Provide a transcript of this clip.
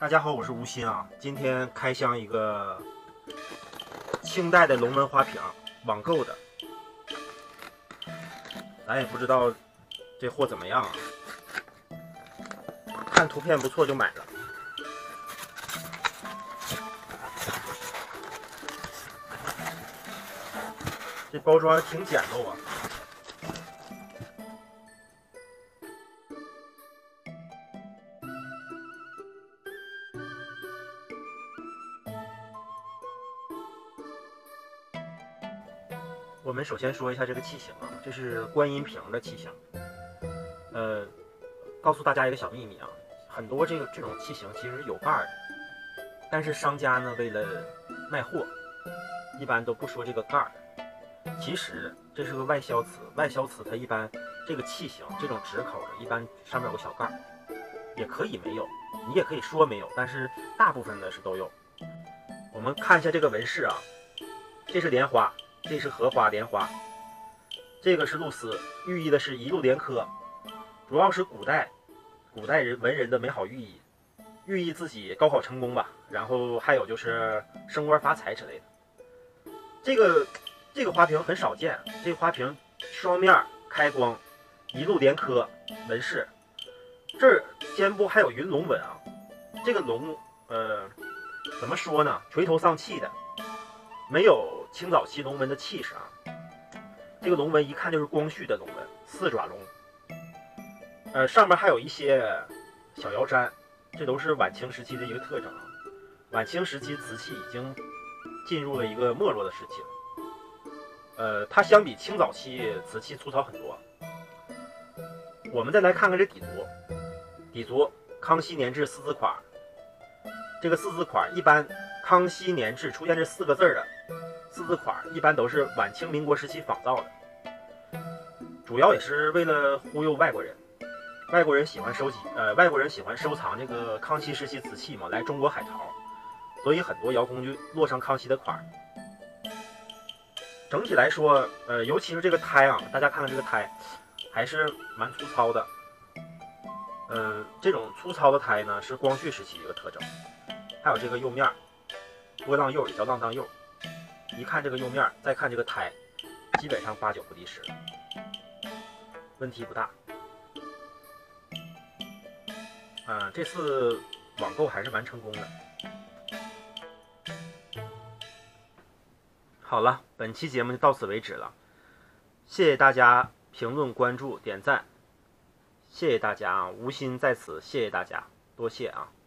大家好，我是吴昕啊。今天开箱一个清代的龙纹花瓶，网购的。咱也不知道这货怎么样啊，看图片不错就买了。这包装挺简陋啊。我们首先说一下这个器型啊，这是观音瓶的器型。告诉大家一个小秘密啊，很多这种器型其实是有盖儿的，但是商家呢为了卖货，一般都不说这个盖儿。其实这是个外销瓷，外销瓷它一般这个器型这种直口的，一般上面有个小盖儿，也可以没有，你也可以说没有，但是大部分呢是都有。我们看一下这个纹饰啊，这是莲花。这是荷花莲花，这个是露丝，寓意的是一路连科，主要是古代文人的美好寓意，寓意自己高考成功吧。然后还有就是升官发财之类的。这个花瓶很少见，这个花瓶双面开光，一路连科纹饰，这儿肩部还有云龙纹啊。这个龙怎么说呢？垂头丧气的，没有清早期龙纹的气势啊。这个龙纹一看就是光绪的龙纹，四爪龙。上面还有一些小腰毡，这都是晚清时期的一个特征啊。晚清时期瓷器已经进入了一个没落的时期了。它相比清早期瓷器粗糙很多。我们再来看看这底足，底足康熙年制四字款。这个四字款一般康熙年制出现这4个字的四字款一般都是晚清民国时期仿造的，主要也是为了忽悠外国人。外国人喜欢收藏这个康熙时期瓷器嘛，来中国海淘，所以很多窑工就落上康熙的款。整体来说，尤其是这个胎啊，大家看看这个胎，还是蛮粗糙的。这种粗糙的胎呢，是光绪时期一个特征。还有这个釉面，波浪釉也叫浪荡釉。一看这个釉面，再看这个胎，基本上8、9不离10，问题不大。这次网购还是蛮成功的。好了，本期节目就到此为止了，谢谢大家评论、关注、点赞，谢谢大家啊！吴昕在此，谢谢大家，多谢啊！